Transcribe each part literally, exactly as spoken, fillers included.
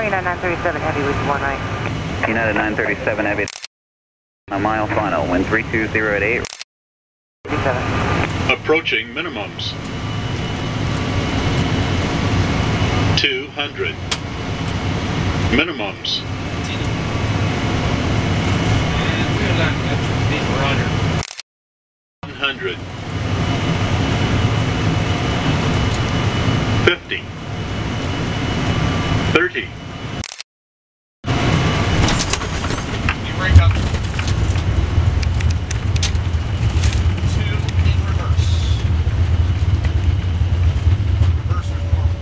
United nine thirty-seven Heavy with one right. United nine thirty-seven Heavy. A mile final, wind three two zero at eight. Approaching minimums. two hundred. Minimums. one hundred. fifty. thirty. You break up. Two in reverse. Reverse or forward.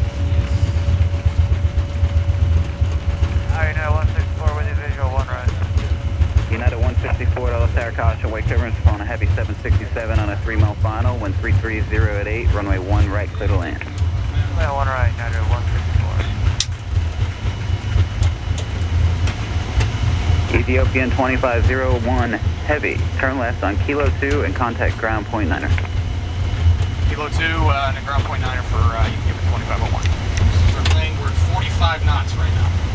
Alright, United one sixty-four with you, visual one right. United one sixty-four, Dallas Tower caution, wake turbulence upon a heavy seven sixty-seven on a three mile final, wind three three zero at eight, runway one right, clear to land. Runway one right, United one sixty-four. Ethiopian twenty-five oh one Heavy, turn left on Kilo two and contact ground point niner. Kilo two uh, and a ground point niner for uh, Ethiopian twenty-five oh one. So we're playing, we're at forty-five knots right now.